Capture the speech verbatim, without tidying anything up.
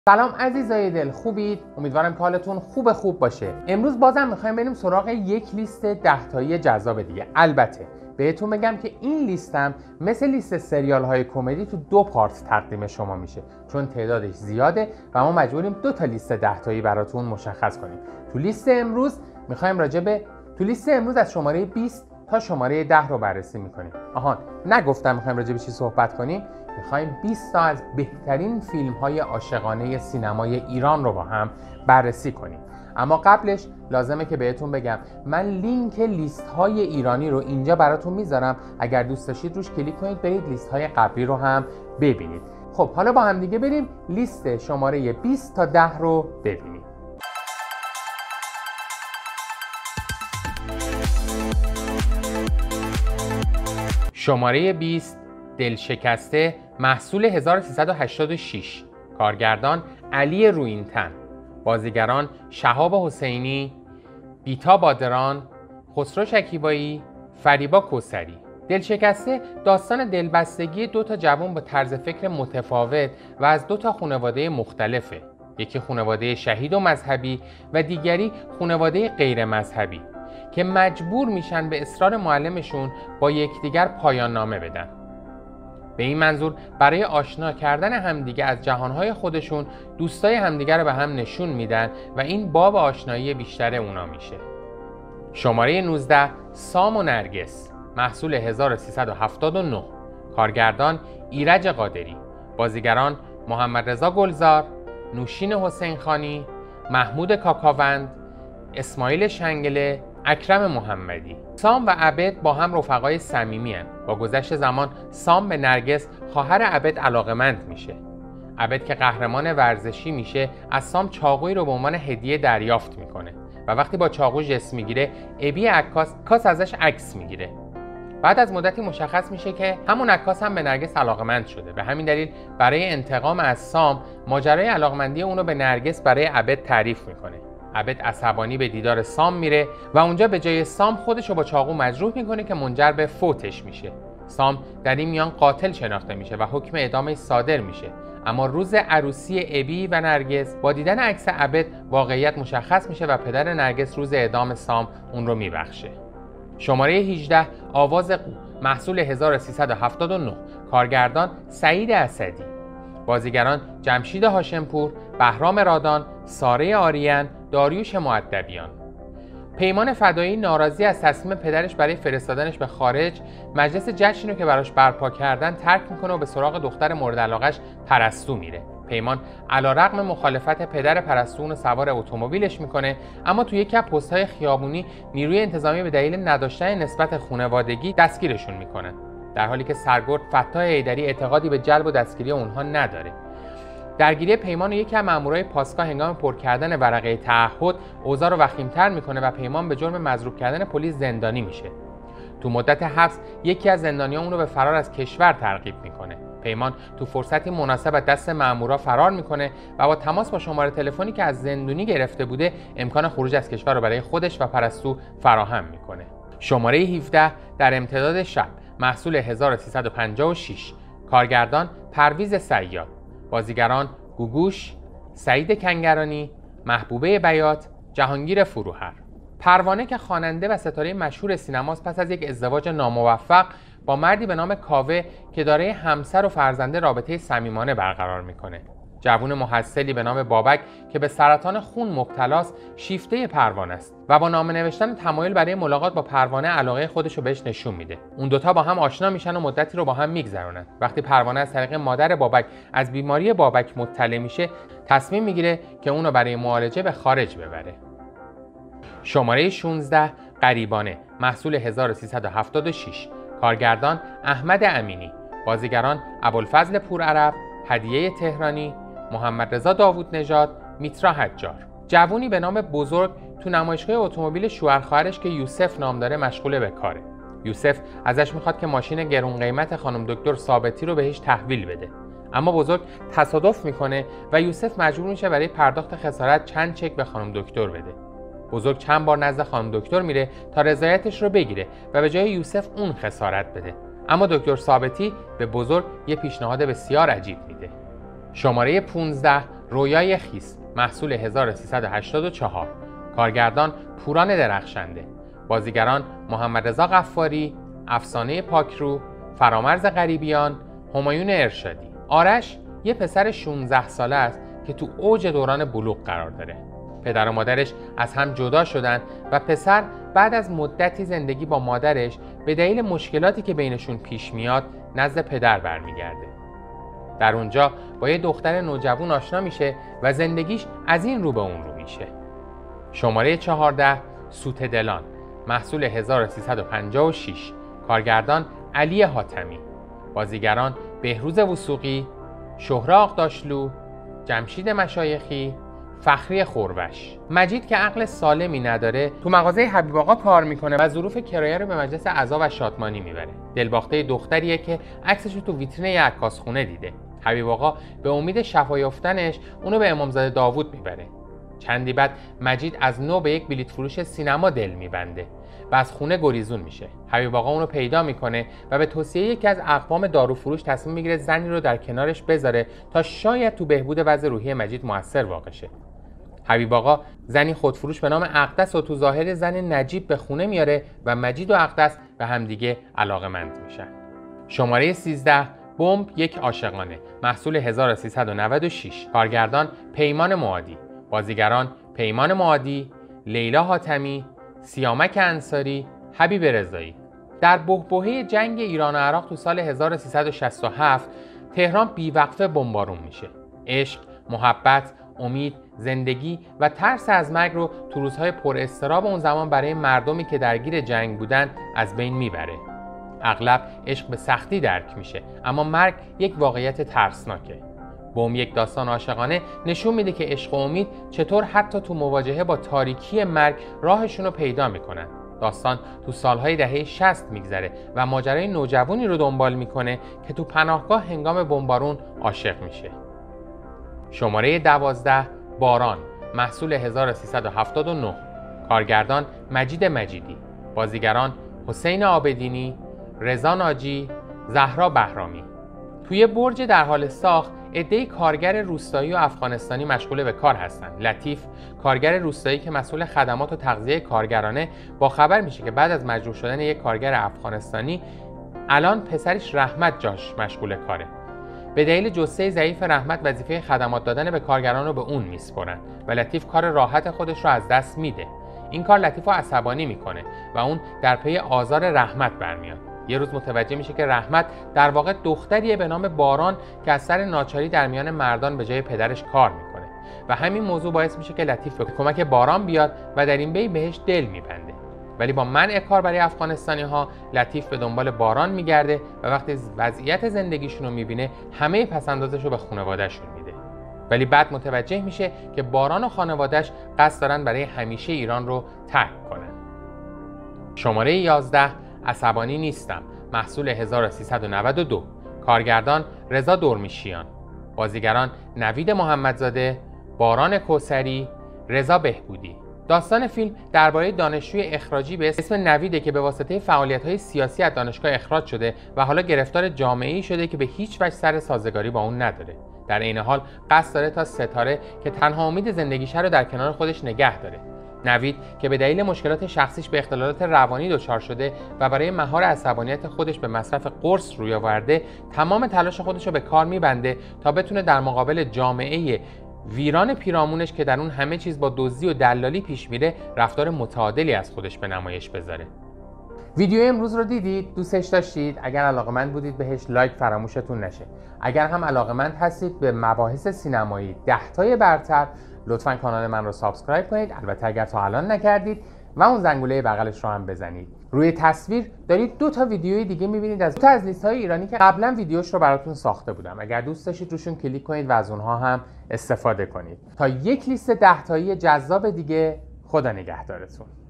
سلام عزیزای دل، خوبید؟ امیدوارم که حالتون خوب خوب باشه. امروز بازم میخوایم بریم سراغ یک لیست ده تایی جذاب دیگه. البته بهتون بگم که این لیستم مثل لیست سریال های کمدی تو دو پارت تقدیم شما میشه، چون تعدادش زیاده و ما مجبوریم دو تا لیست ده تایی براتون مشخص کنیم. تو لیست امروز میخوایم راجع به تو لیست امروز از شماره بیست تا شماره ده رو بررسی میکنیم. آهان، نگفتم میخوایم راجع به چی صحبت کنیم. میخوایم بیست تا از بهترین فیلم های عاشقانه سینمای ایران رو با هم بررسی کنیم. اما قبلش لازمه که بهتون بگم من لینک لیست های ایرانی رو اینجا براتون میذارم. اگر دوست داشتید روش کلیک کنید برید لیست های قبلی رو هم ببینید. خب حالا با هم دیگه بریم لیست شماره بیست تا ده رو ببینیم. شماره بیست، دلشکسته، محصول هزار و سیصد و هشتاد و شش. کارگردان علی رویینتن. بازیگران شهاب حسینی، بیتا بادران، خسرو شکیبایی، فریبا کوثری. دلشکسته داستان دلبستگی دو تا جوان با طرز فکر متفاوت و از دو تا خانواده مختلفه. یکی خانواده شهید و مذهبی و دیگری خانواده غیر مذهبی که مجبور میشن به اصرار معلمشون با یکدیگر پایان نامه بدن. به این منظور برای آشنا کردن همدیگه از جهانهای خودشون دوستای همدیگه رو به هم نشون میدن و این باب آشنایی بیشتر اونا میشه. شماره نوزده، سام و نرگس، محصول هزار و سیصد و هفتاد و نه. کارگردان ایرج قادری. بازیگران محمد رضا گلزار، نوشین حسین خانی، محمود کاکاوند، اسماعیل شنگله، اکرم محمدی. سام و عبد با هم رفقای صمیمی ان. با گذشت زمان سام به نرگس خواهر عبد علاقمند میشه. عبد که قهرمان ورزشی میشه از سام چاقویی رو به عنوان هدیه دریافت میکنه و وقتی با چاقو جسم میگیره ابی عکاس کاس ازش عکس میگیره. بعد از مدتی مشخص میشه که همون عکاس هم به نرگس علاقمند شده. به همین دلیل برای انتقام از سام ماجرای علاقمندی اونو به نرگس برای عبد تعریف میکنه. عبد عصبانی به دیدار سام میره و اونجا به جای سام خودشو با چاقو مجروح میکنه که منجر به فوتش میشه. سام در این میان قاتل شناخته میشه و حکم اعدامش صادر میشه. اما روز عروسی ابی و نرگس با دیدن عکس عبد واقعیت مشخص میشه و پدر نرگس روز اعدام سام اون رو میبخشه. شماره هجده، آواز قو، محصول هزار و سیصد و هفتاد و نه. کارگردان سعید اسدی. بازیگران جمشید هاشمپور، بهرام رادان، ساره آریان، داریوش مؤدبیان. پیمان فدایی ناراضی از تصمیم پدرش برای فرستادنش به خارج، مجلس جشنی رو که براش برپا کردن ترک میکنه و به سراغ دختر مورد علاقش پرستو میره. پیمان علیرغم مخالفت پدر پرستو اون سوار اتومبیلش میکنه، اما توی یکی از پست‌های خیابونی نیروی انتظامی به دلیل نداشتن نسبت خانوادگی دستگیرشون میکنن، در حالی که سرگرد فتاح حیدری اعتقادی به جلب و دستگیری اونها نداره. درگیری پیمان و یکی از مامورای پاسگاه هنگام پر کردن ورقه تعهد اوضاع رو وخیم‌تر میکنه و پیمان به جرم مضروب کردن پلیس زندانی میشه. تو مدت حبس یکی از زندانیان اون رو به فرار از کشور ترغیب میکنه. پیمان تو فرصتی مناسب از دست مامورا فرار میکنه و با تماس با شماره تلفنی که از زندونی گرفته بوده امکان خروج از کشور رو برای خودش و پرستو فراهم میکنه. شماره هفده، در امتداد شب، محصول هزار و سیصد و پنجاه و شش. کارگردان پرویز صیاد. بازیگران گوگوش، سعید کنگرانی، محبوبه بیات، جهانگیر فروهر. پروانه که خواننده و ستاره مشهور سینماست پس از یک ازدواج ناموفق با مردی به نام کاوه که دارای همسر و فرزنده رابطه صمیمانه برقرار میکنه. جوون محصلی به نام بابک که به سرطان خون مبتلاست شیفته پروانه است و با نامه نوشتن تمایل برای ملاقات با پروانه علاقه خودش رو بهش نشون میده. اون دوتا با هم آشنا میشن و مدتی رو با هم میگذرونن. وقتی پروانه از طریق مادر بابک از بیماری بابک مطلع میشه تصمیم میگیره که اون رو برای معالجه به خارج ببره. شماره شانزده، غریبانه، محصول هزار و سیصد و هفتاد و شش. کارگردان احمد امینی. بازیگران ابوالفضل پورعرب، هدیه تهرانی، محمد رضا داوود نژاد، میترا حجار. جوونی به نام بزرگ تو نمایشگاه اتومبیل شوهر خواهرش که یوسف نام داره مشغول به کاره. یوسف ازش میخواد که ماشین گرون قیمت خانم دکتر ثابتی رو بهش تحویل بده. اما بزرگ تصادف میکنه و یوسف مجبور میشه برای پرداخت خسارت چند چک به خانم دکتر بده. بزرگ چند بار نزد خانم دکتر میره تا رضایتش رو بگیره و به جای یوسف اون خسارت بده. اما دکتر ثابتی به بزرگ یه پیشنهاد بسیار عجیب میده. شماره پانزده، رویای خیس محصول هزار و سیصد و هشتاد و چهار، کارگردان پوران درخشنده، بازیگران محمد رضا غفاری، افسانه پاکرو، فرامرز غریبیان، همایون ارشادی. آرش یه پسر شانزده ساله است که تو اوج دوران بلوغ قرار داره. پدر و مادرش از هم جدا شدن و پسر بعد از مدتی زندگی با مادرش به دلیل مشکلاتی که بینشون پیش میاد نزد پدر برمیگرده. در اونجا با یه دختر نوجوان آشنا میشه و زندگیش از این رو به اون رو میشه. شماره چهارده، سوت دلان محصول هزار و سیصد و پنجاه و شش، کارگردان علی حاتمی، بازیگران بهروز وثوقی، شهره آقداشلو، جمشید مشایخی، فخری خوربش. مجید که عقل سالمی نداره تو مغازه حبیب آقا کار میکنه و ظروف کرایه رو به مجلس عزا و شادمانی میبره. دلباخته دختریه که عکسش رو تو ویترین یه عکاسخونه دیده. حبیب آقا به امید شفا یافتنش اونو به امامزاده داوود میبره. چندی بعد مجید از نو به یک بلیط فروش سینما دل میبنده و از خونه گریزون میشه. حبیب آقا اونو پیدا میکنه و به توصیه یکی از اقوام داروفروش تصمیم میگیره زنی رو در کنارش بذاره تا شاید تو بهبود وضع روحی مجید موثر واقع شه. حبیب آقا زنی خودفروش به نام اقدس و تو ظاهر زن نجیب به خونه میاره و مجید و اقدس به همدیگه علاقمند میشن. شماره سیزده، بمب یک عاشقانه محصول هزار و سیصد و نود و شش، کارگردان پیمان معادی، بازیگران پیمان معادی، لیلا حاتمی، سیامک انصاری، حبیب رضایی. در بحبوحه جنگ ایران و عراق تو سال هزار و سیصد و شصت و هفت تهران بیوقفه بمبارون میشه. عشق، محبت، امید، زندگی و ترس از مرگ رو تو روزهای پر اضطراب اون زمان برای مردمی که درگیر جنگ بودن از بین میبره. اغلب عشق به سختی درک میشه، اما مرگ یک واقعیت ترسناکه. بمب یک داستان عاشقانه نشون میده که عشق و امید چطور حتی تو مواجهه با تاریکی مرگ راهشون رو پیدا میکنن. داستان تو سالهای دهه شصت میگذره و ماجرای نوجوانی رو دنبال میکنه که تو پناهگاه هنگام بمبارون عاشق میشه. شماره دوازده، باران محصول هزار و سیصد و هفتاد و نه، کارگردان مجید مجیدی، بازیگران حسین عابدینی، رضا ناجی، زهرا بهرامی. توی برج در حال ساخت عده‌ای کارگر روستایی و افغانستانی مشغول به کار هستند. لطیف، کارگر روستایی که مسئول خدمات و تغذیه کارگرانه، با خبر میشه که بعد از مجروح شدن یک کارگر افغانستانی الان پسرش رحمت جاش مشغول کاره. به دلیل جثه ضعیف رحمت وظیفه خدمات دادن به کارگران رو به اون میسپرن و لطیف کار راحت خودش رو از دست میده. این کار لطیف رو عصبانی میکنه و اون در پی آزار رحمت برمیاد. یه روز متوجه میشه که رحمت در واقع دختریه به نام باران که از سر ناچاری در میان مردان به جای پدرش کار میکنه و همین موضوع باعث میشه که لطیف به کمک باران بیاد و در این بی بهش دل میبنده. ولی با منع کار برای افغانستانی ها لطیف به دنبال باران میگرده و وقتی وضعیت زندگیشون رو میبینه همه پسندازش رو به خانواده‌شون میده. ولی بعد متوجه میشه که باران و خانواده‌اش قصد دارن برای همیشه ایران رو ترک کنن. شماره یازده، عصبانی نیستم محصول هزار و سیصد و نود و دو، کارگردان رضا درمیشیان، بازیگران نوید محمدزاده، باران کوثری، رضا بهبودی. داستان فیلم درباره دانشجوی اخراجی به اسم نویده که به واسطه فعالیت‌های سیاسی از دانشگاه اخراج شده و حالا گرفتار جامعه‌ای شده که به هیچ وجه سر سازگاری با اون نداره. در این حال قصد داره تا ستاره که تنها امید زندگیش رو در کنار خودش نگه داره. نوید که به دلیل مشکلات شخصیش به اختلالات روانی دچار شده و برای مهار عصبانیت خودش به مصرف قرص روی آورده، تمام تلاش خودش رو به کار میبنده تا بتونه در مقابل جامعه ویران پیرامونش که در اون همه چیز با دزدی و دلالی پیش میره رفتار متعادلی از خودش به نمایش بذاره. ویدیو امروز رو دیدید؟ دوستش داشتید؟ اگر علاقه‌مند بودید بهش لایک فراموشتون نشه. اگر هم علاقه‌مند هستید به مباحث سینمایی ده تای برتر، لطفاً کانال من رو سابسکرایب کنید. البته اگر تا الان نکردید و اون زنگوله بغلش رو هم بزنید. روی تصویر دارید دو تا ویدیوی دیگه می‌بینید از دو تا از لیست‌های ایرانی که قبلا ویدیوش رو براتون ساخته بودم. اگر دوست داشتید روشون کلیک کنید و از اونها هم استفاده کنید. تا یک لیست ده تایی جذاب دیگه، خدا نگهدارتون.